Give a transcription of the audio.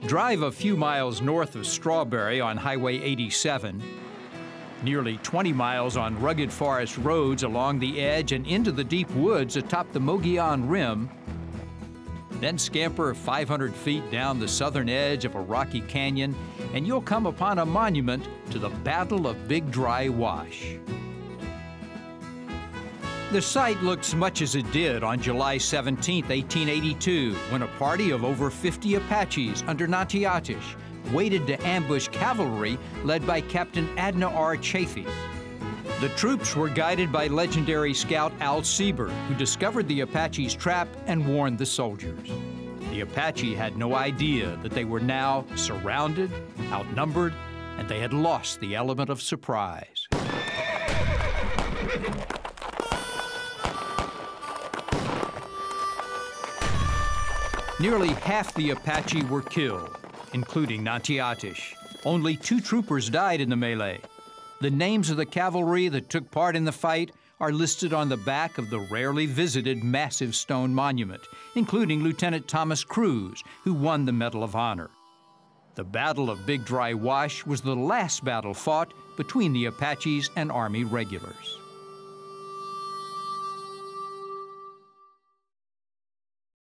Drive a few miles north of Strawberry on Highway 87, nearly 20 miles on rugged forest roads along the edge and into the deep woods atop the Mogollon Rim, then scamper 500 feet down the southern edge of a rocky canyon, and you'll come upon a monument to the Battle of Big Dry Wash. The site looks much as it did on July 17, 1882, when a party of over 50 Apaches under Nattiatish waited to ambush cavalry led by Captain Adna R. Chaffee. The troops were guided by legendary scout Al Sieber, who discovered the Apaches' trap and warned the soldiers. The Apache had no idea that they were now surrounded, outnumbered, and they had lost the element of surprise. Nearly half the Apache were killed, including Nattiatish. Only 2 troopers died in the melee. The names of the cavalry that took part in the fight are listed on the back of the rarely visited massive stone monument, including Lieutenant Thomas Cruz, who won the Medal of Honor. The Battle of Big Dry Wash was the last battle fought between the Apaches and Army regulars.